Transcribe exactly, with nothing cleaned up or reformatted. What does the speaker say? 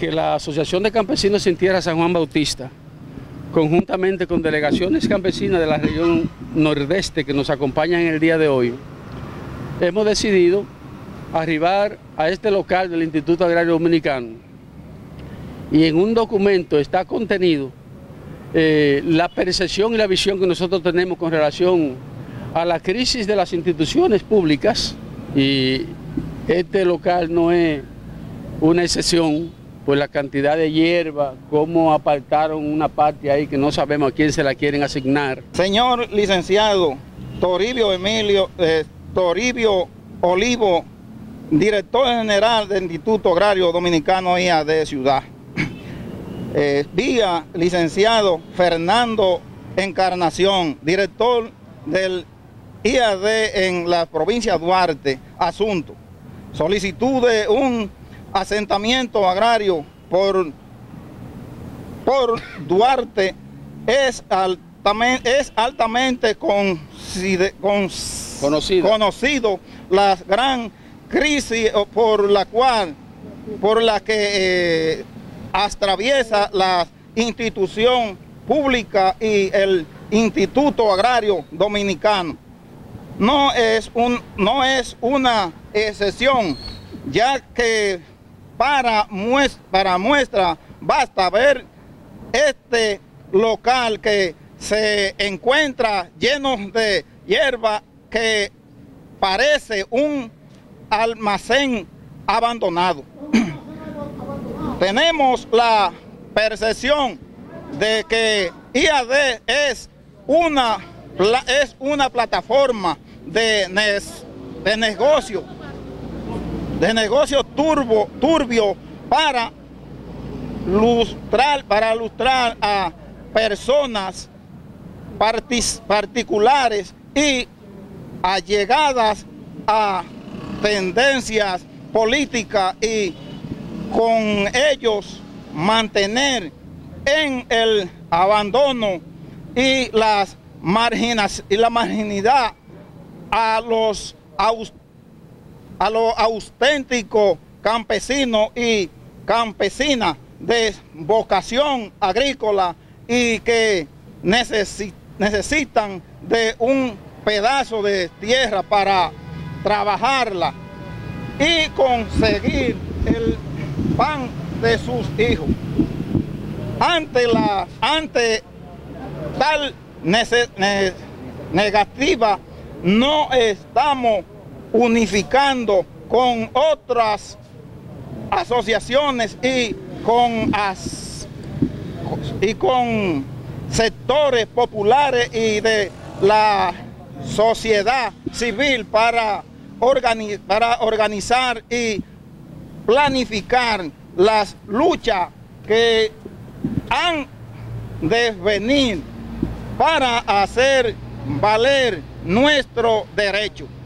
que la Asociación de Campesinos Sin Tierra San Juan Bautista, conjuntamente con delegaciones campesinas de la región nordeste que nos acompañan en el día de hoy, hemos decidido arribar a este local del Instituto Agrario Dominicano, y en un documento está contenido eh, la percepción y la visión que nosotros tenemos con relación a la crisis de las instituciones públicas, y este local no es una excepción por la cantidad de hierba, cómo apartaron una parte ahí que no sabemos a quién se la quieren asignar. Señor licenciado Toribio Emilio, eh, Toribio Olivo, director general del Instituto Agrario Dominicano I A D Ciudad. Eh, vía licenciado Fernando Encarnación, director del I A D en la provincia de Duarte. Asunto: solicitud de un asentamiento agrario por, por Duarte. Es altamente, es altamente con, con, conocido. conocido la gran crisis por la cual, por la que eh, atraviesa la institución pública y el Instituto Agrario Dominicano. No es, un, no es una excepción, ya que para muestra, para muestra basta ver este local que se encuentra lleno de hierba, que parece un almacén abandonado. Tenemos la percepción de que I A D es una, es una plataforma de, de negocio, de negocio turbo, turbio para lustrar, para lustrar a personas partic particulares y allegadas a tendencias políticas, y con ellos mantener en el abandono y, las marginas, y la marginalidad a los, a los auténticos campesinos y campesinas de vocación agrícola, y que necesi necesitan de un pedazo de tierra para trabajarla y conseguir el pan de sus hijos. Ante la ante tal nece, ne, negativa, no estamos unificando con otras asociaciones y con as, y con sectores populares y de la sociedad civil para, organi para organizar y planificar las luchas que han de venir para hacer valer nuestro derecho.